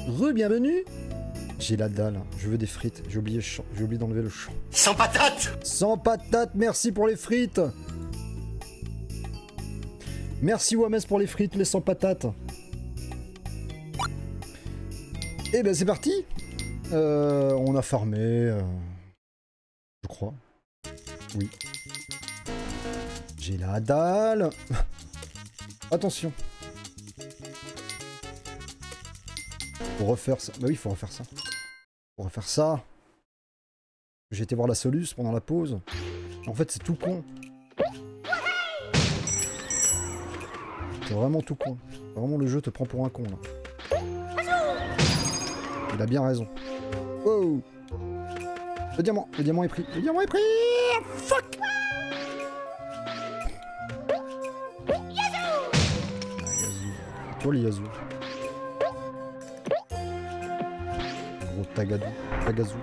Re-bienvenue. J'ai la dalle, je veux des frites. J'ai oublié d'enlever le champ. Sans patate. Sans patate, merci pour les frites. Merci Wames pour les frites, les sans patates. Et ben c'est parti. On a farmé. Je crois. Oui. J'ai la dalle. Attention. Faut refaire ça. Bah oui, faut refaire ça. Faut refaire ça. J'ai été voir la Solus pendant la pause. En fait, c'est tout con. C'est vraiment tout con. Vraiment, le jeu te prend pour un con, là. Il a bien raison. Wow. Le diamant est pris. Le diamant est pris. Fuck. Toi, le Yazoo. Gros Tagazou.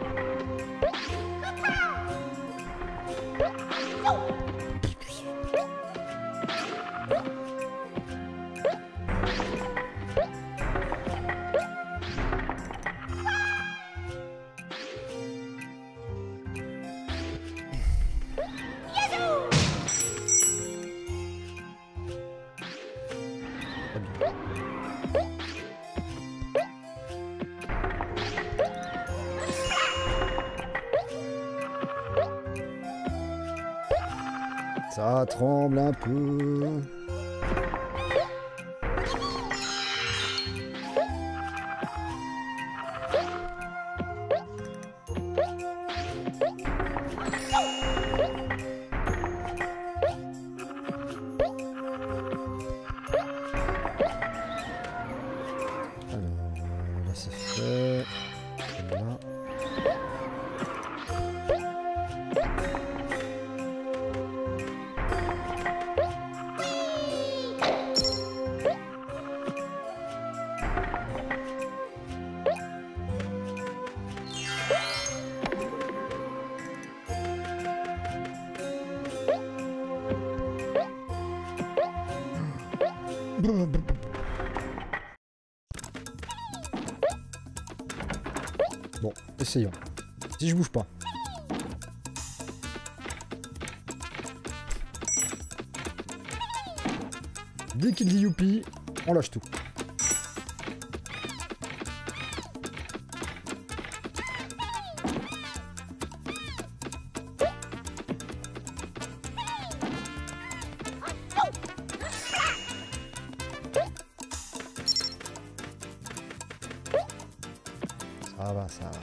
Ça tremble un peu. Alors, là c'est fait. Là. Bon, essayons. Si je bouge pas. Dès qu'il dit youpi, on lâche tout. Ça va, ça va.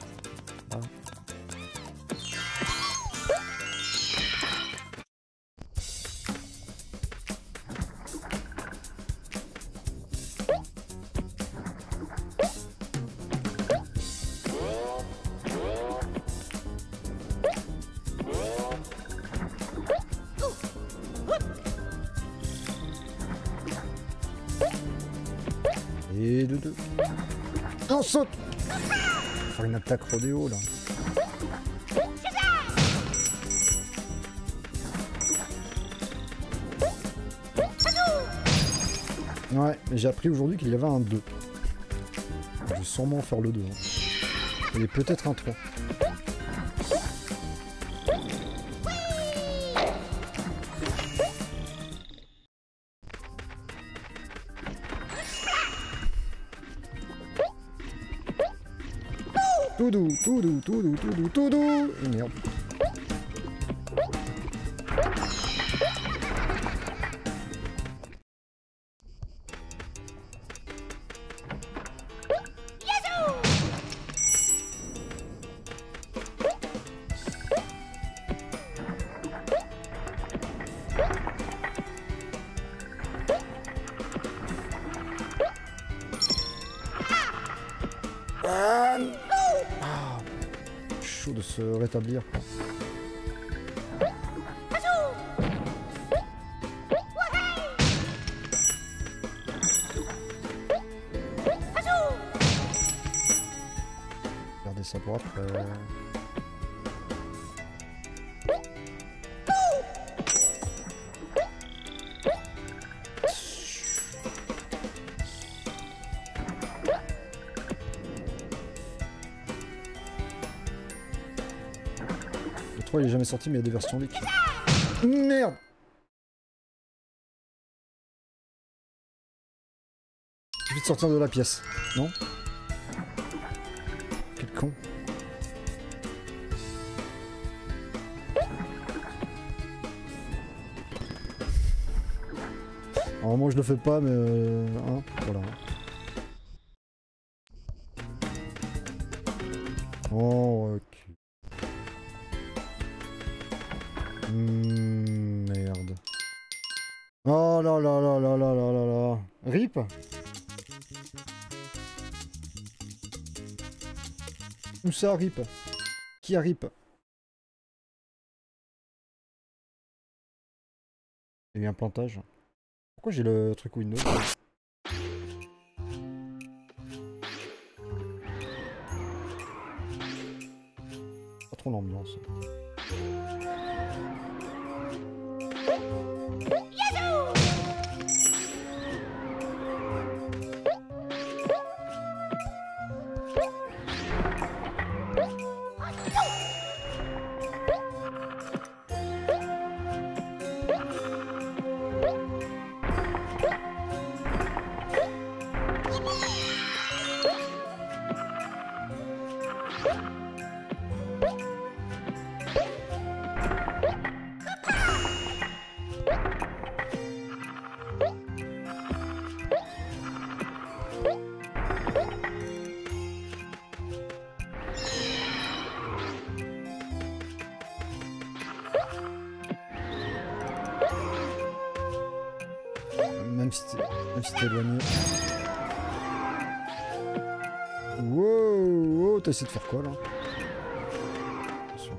Et de deux. On saute. Faire une attaque rodéo là. Ouais, mais j'ai appris aujourd'hui qu'il y avait un 2. Je vais sûrement faire le 2. Hein. Et peut-être un 3. Tout doux, tout doux, tout doux, tout doux, tout doux. Et merde. Chaud de se rétablir. Regardez ça pour après. 3 il est jamais sorti mais il y a des versions leak. Merde. Il suffit de sortir de la pièce, non? Quel con. Normalement je le fais pas mais hein, voilà. Oh ok. Merde. Oh là là là là là là là là. RIP. Où ça RIP? Qui a RIP? Il y a eu un plantage. Pourquoi j'ai le truc Windows? Pas trop l'ambiance. Même si t'es éloigné. Wow, wow, t'as essayé de faire quoi là? Attention.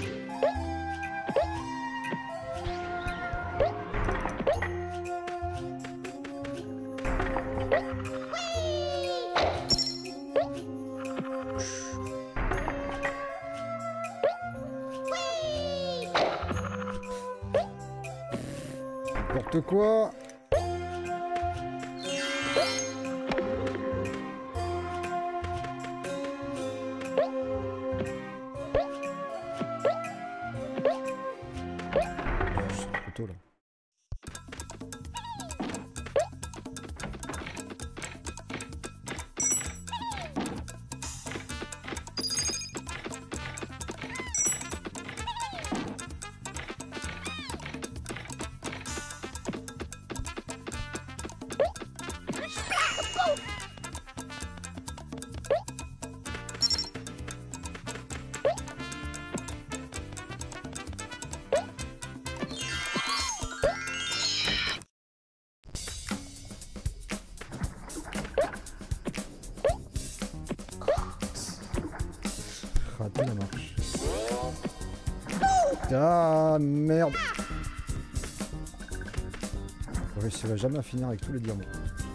N'importe quoi. Là. Raté la marche. Ah merde. Je réussirai jamais à finir avec tous les diamants.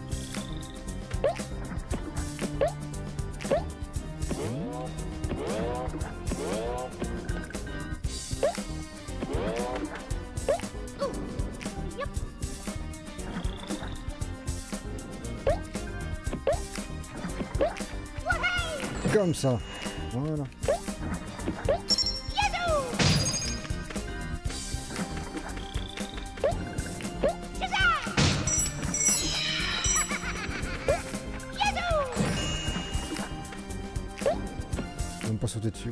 Comme ça. Voilà. Même pas sauter dessus.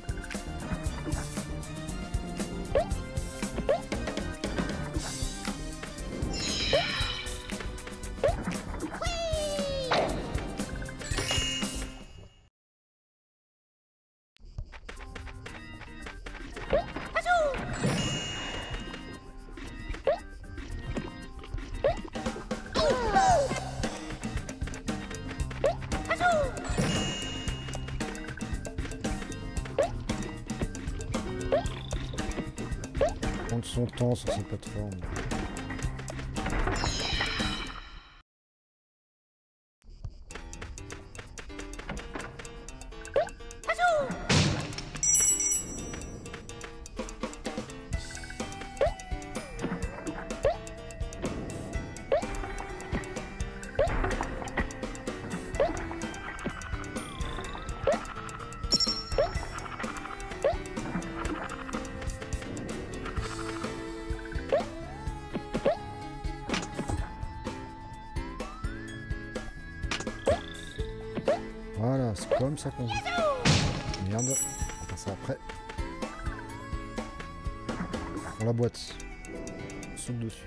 Prendre son temps sur cette plateforme. Voilà, c'est comme ça qu'on joue. Merde, on va faire ça après. Dans la boîte. On saute dessus.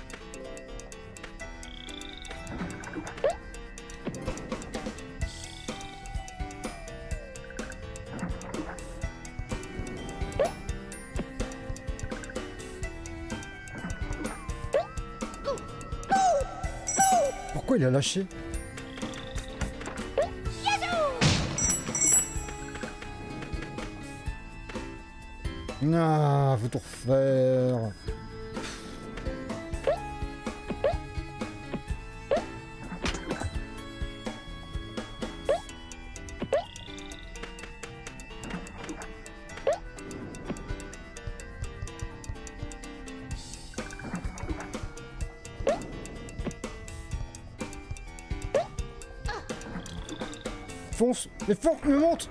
Pourquoi il a lâché? Ah, faut tout refaire. Fonce, mais fonce, me monte.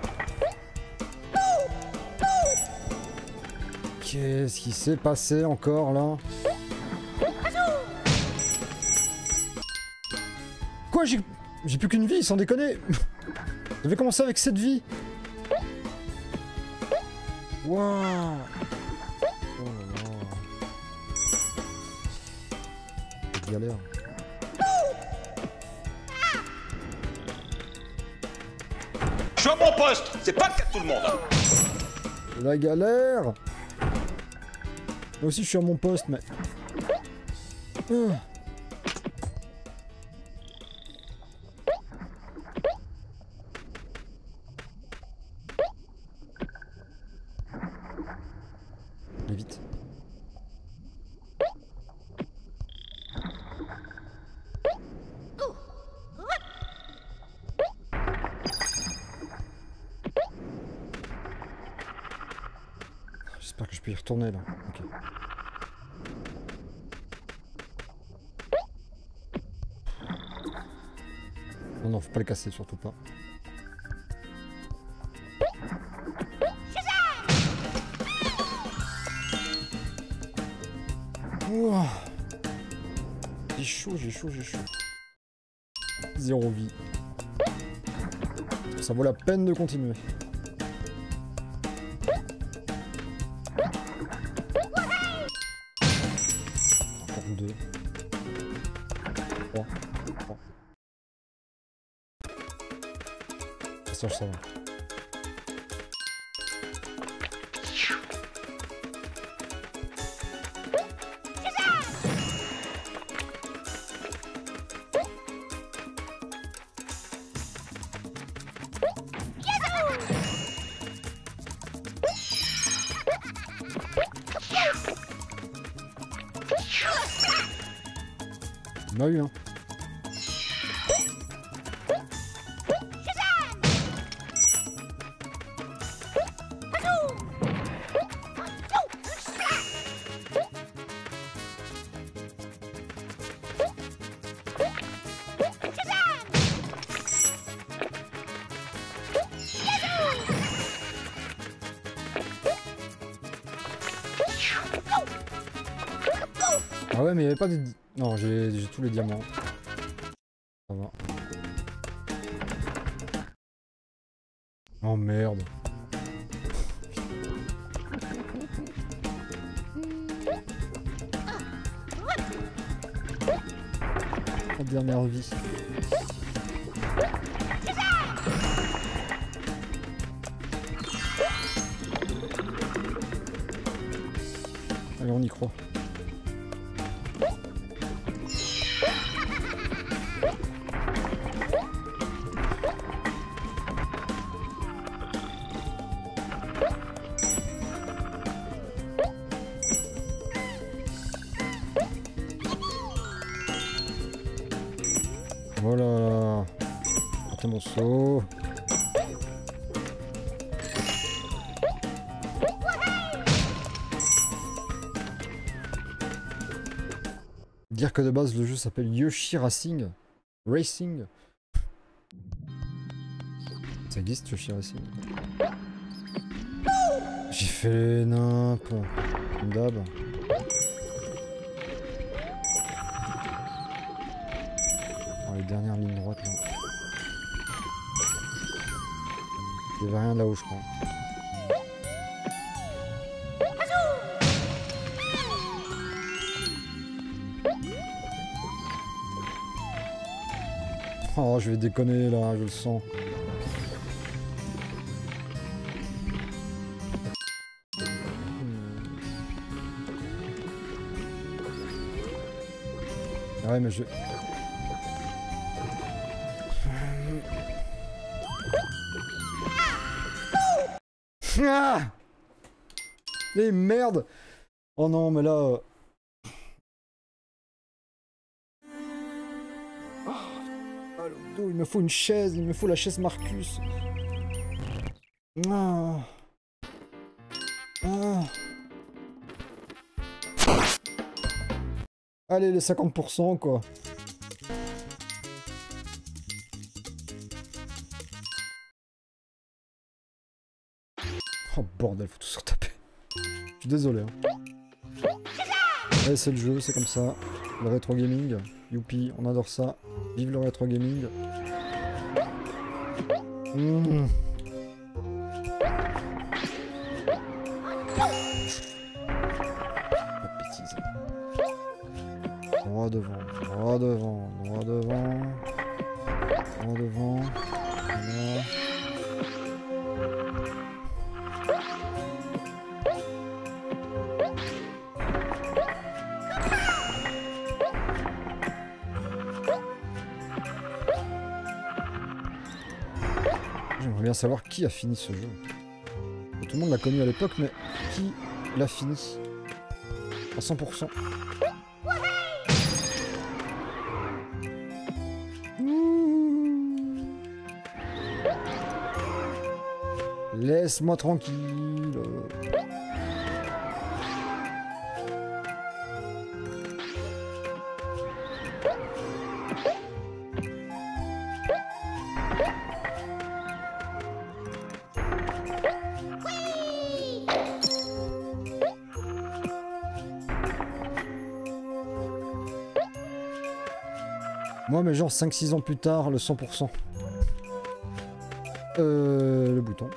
Qu'est-ce qui s'est passé encore là? Quoi, j'ai plus qu'une vie, sans déconner. J'avais commencé avec cette vie. Waouh. Oh là là. Quelle galère. Je suis à mon poste, c'est pas le cas de tout le monde. La galère. Moi aussi je suis à mon poste, mais... Allez vite. J'espère que je peux y retourner là. Ok. Non, non, faut pas le casser, surtout pas. Ouah. J'ai chaud, j'ai chaud, j'ai chaud. 0 vie. Ça vaut la peine de continuer. Encore 2. 3. Ça va. On a eu hein. Ah ouais mais il n'y avait pas de... Non j'ai tous les diamants. Ça va. Oh merde. La dernière vie. Allez on y croit. Voilà. Attends mon saut. Dire que de base le jeu s'appelle Yoshi Racing. Racing. Ça existe Yoshi Racing. J'ai fait nimp. Comme d'hab. Les dernières lignes droites là. Il y avait rien là-haut, je crois. Oh, je vais déconner là, je le sens. Ouais, mais je... Ah! Et merde! Oh non, mais là... Il me faut une chaise, il me faut la chaise Marcus. Ah. Ah. Allez, les 50% quoi. Oh bordel, faut tout se retaper. Je suis désolé. Hein. Allez, c'est le jeu, c'est comme ça. Le rétro gaming. Youpi, on adore ça. Vive le rétro gaming. Mmh. La bêtise. Droit devant, droit devant, droit devant. Droit devant. Voilà. J'aimerais bien savoir qui a fini ce jeu. Tout le monde l'a connu à l'époque, mais qui l'a fini à 100%. Laisse-moi tranquille. Moi, mais genre 5-6 ans plus tard, le 100%. Le bouton.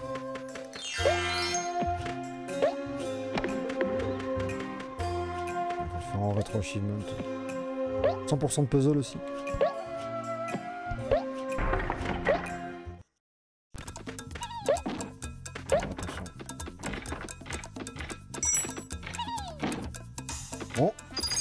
On va faire en rétro achievement. 100% de puzzle aussi. Attention. Bon.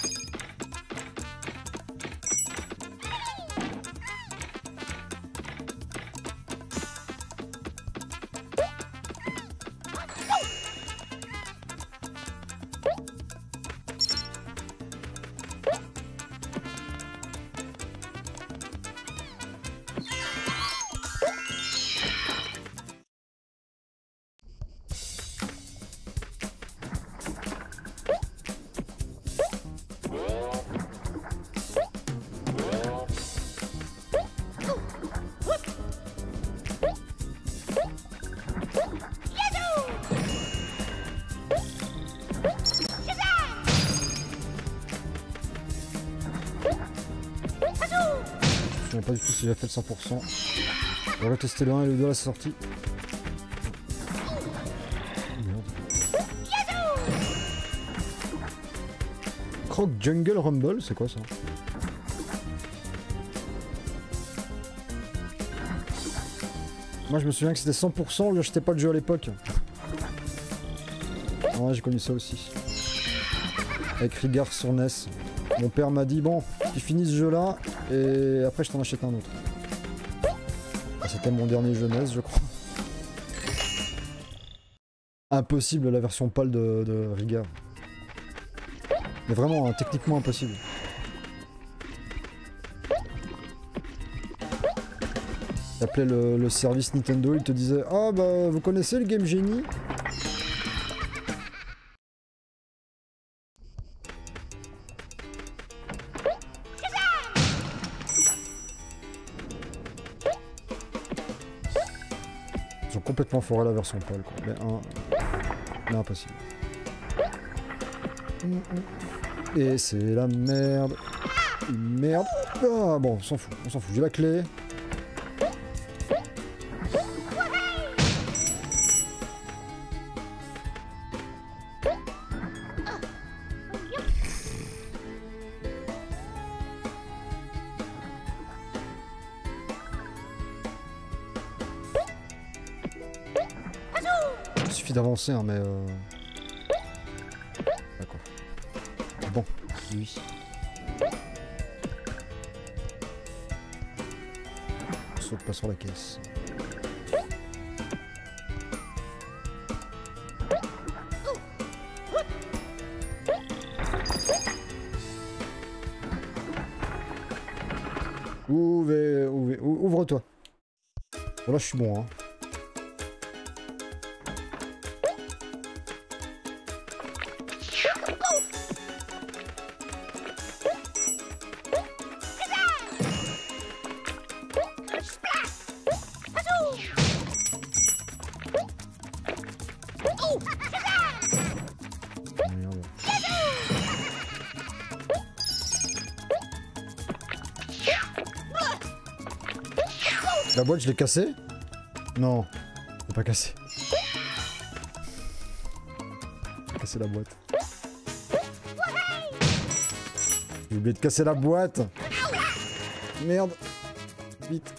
Je ne sais pas du tout si j'ai fait le 100%. On va tester le 1 et le 2 à la sortie. Merde. Croc Jungle Rumble, c'est quoi ça? Moi je me souviens que c'était 100%, lui achetais pas le jeu à l'époque. Ouais, j'ai connu ça aussi. Avec Rigard sur NES. Mon père m'a dit bon, tu finis ce jeu là et après je t'en achète un autre. C'était mon dernier jeu NES, je crois. Impossible la version PAL de Rigard. Mais vraiment, hein, techniquement impossible. T'appelais le service Nintendo, il te disait ah bah vous connaissez le Game Genie? Ils ont complètement foré la version PAL quoi. Mais impossible. Et c'est la merde. Merde. Ah bon, on s'en fout, j'ai la clé. suffit d'avancer, hein, mais... D'accord. Bon, lui. On saute pas sur la caisse. Ouvre-toi. Bon, là, je suis bon, hein. La boîte, je l'ai cassée? Non, je l'ai pas cassée. J'ai cassé la boîte. J'ai oublié de casser la boîte. Merde. Vite.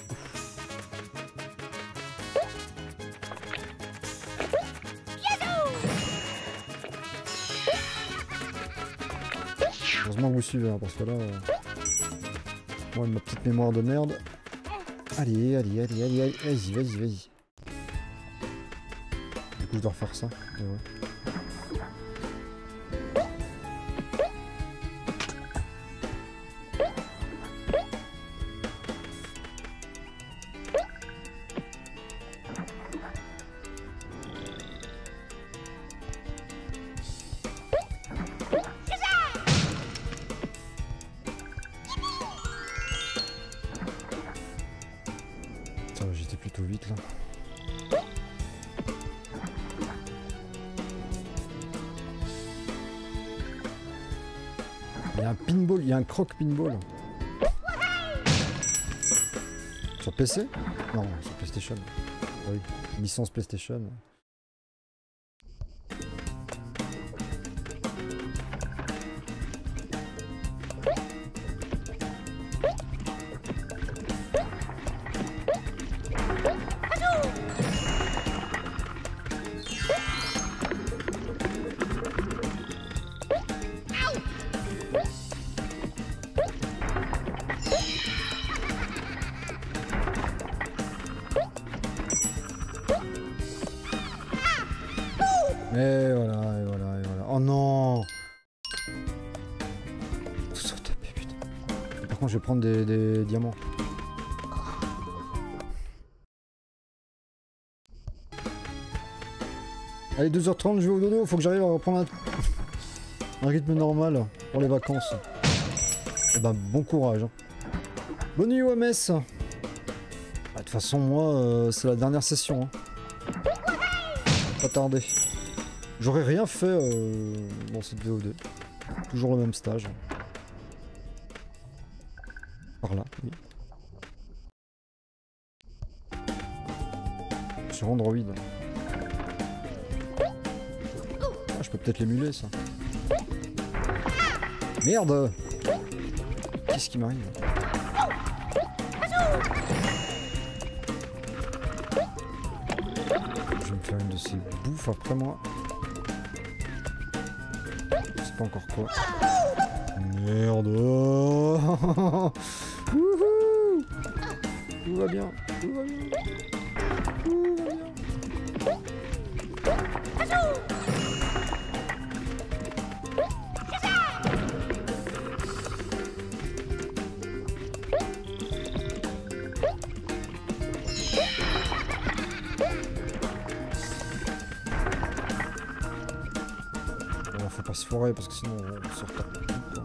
Heureusement que vous suivez, hein, parce que là... Moi, ma petite mémoire de merde... Allez, allez, allez, allez, allez, vas-y, vas-y, vas-y. Du coup, je dois refaire ça. Et ouais. J'étais plutôt vite là. Il y a un pinball, il y a un croc pinball. Sur PC? Non, sur PlayStation. Ah oui, licence PlayStation. Et voilà, et voilà, et voilà. Oh non! Tout ça tapé, putain. Et par contre, je vais prendre des diamants. Allez, 2h30, je vais au dodo. Faut que j'arrive à reprendre un rythme normal pour les vacances. Et ben, bon courage. Hein. Bonne nuit, OMS! De toute façon, moi, c'est la dernière session. Hein. Pas tarder. J'aurais rien fait dans cette VOD. Toujours le même stage. Par là, oui. Sur Android. Ah, je peux peut-être l'émuler, ça. Merde! Qu'est-ce qui m'arrive? Je vais me faire une de ces bouffes après moi. Pas encore quoi. Merde. Wouhou. Tout va bien. Tout va bien. Tout va bien. Faut pas se foirer parce que sinon on sort pas de tout, quoi.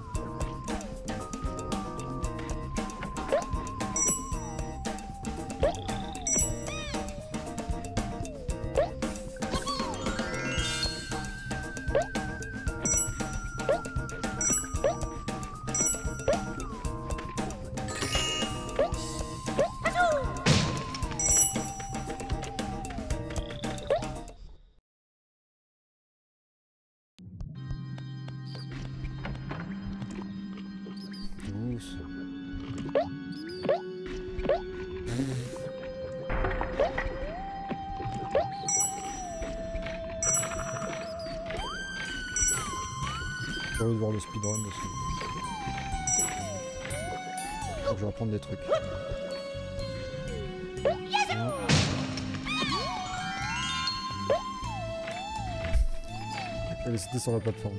curieux de voir le speedrun aussi. Donc je vais apprendre des trucs. Hein. Elle est sauté sur la plateforme.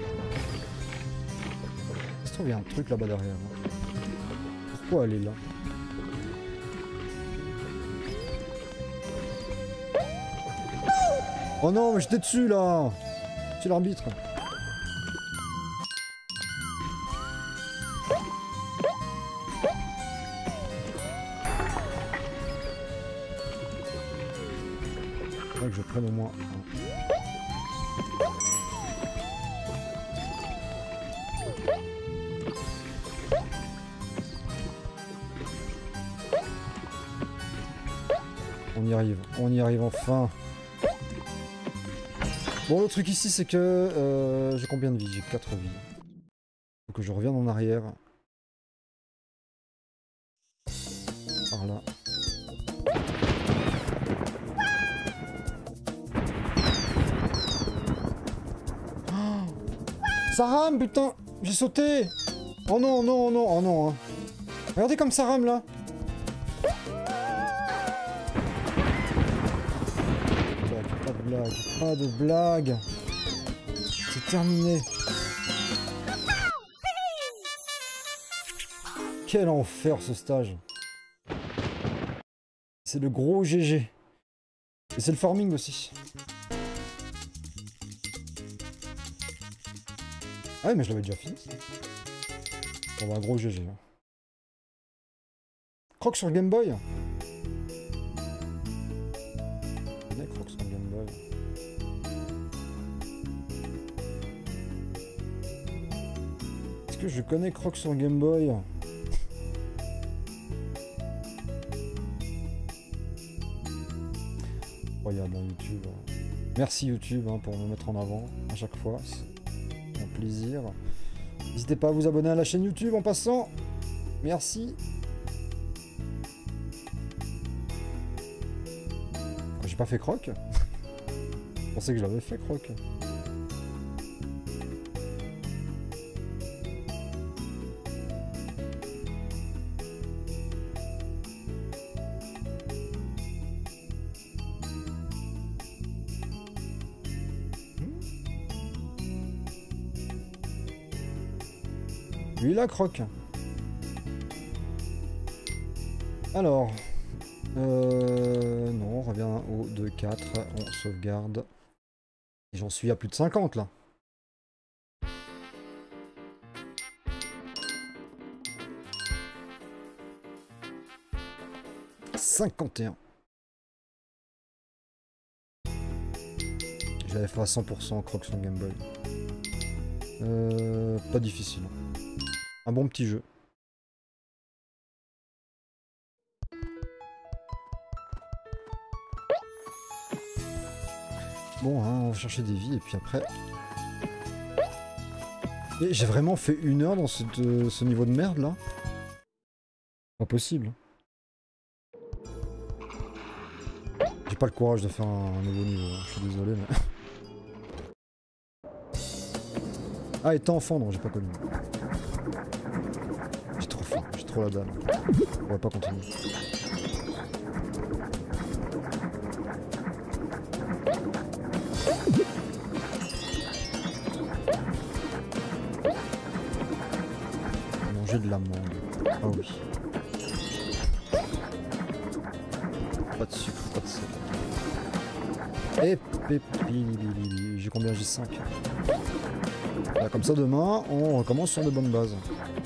Il se trouve, il y a un truc là-bas derrière. Hein. Pourquoi elle est là? Oh non, mais j'étais dessus là! C'est l'arbitre. Faudrait que je prenne au moins un. On y arrive enfin. Bon, le truc ici, c'est que j'ai combien de vies? J'ai 4 vies. Faut que je revienne en arrière. Par là. Oh, ça rame, putain! J'ai sauté! Oh non, non, non, oh non, hein. Regardez comme ça rame, là! Pas de blague. C'est terminé. Quel enfer ce stage. C'est le gros GG. Et c'est le farming aussi. Ah ouais, mais je l'avais déjà fini. On va un gros GG. Hein. Croc sur Game Boy. Croc sur Game Boy. Est-ce que je connais Croc sur Game Boy? Incroyable, hein, YouTube. Merci YouTube hein, pour me mettre en avant à chaque fois. C'est un plaisir. N'hésitez pas à vous abonner à la chaîne YouTube en passant. Merci. J'ai pas fait Croc. Je pensais que je l'avais fait Croc. Lui là, Croc. Alors... non, on revient au 2-4, on sauvegarde. Et j'en suis à plus de 50 là. « 51. » J'avais fait à 100% Croc sur Game Boy. Pas difficile. Un bon petit jeu. Bon, hein, on va chercher des vies et puis après... Et j'ai vraiment fait 1 heure dans ce niveau de merde là? Pas possible. J'ai pas le courage de faire un nouveau niveau, hein. Je suis désolé mais... Ah, étant enfant, non, j'ai pas connu. J'ai trop faim, j'ai trop la dalle. On va pas continuer. Manger de la mangue. Ah oui. Pas de sucre, pas de sel. Et pépili. J'ai combien? J'ai 5. Là, comme ça, demain, on recommence sur de bonnes bases.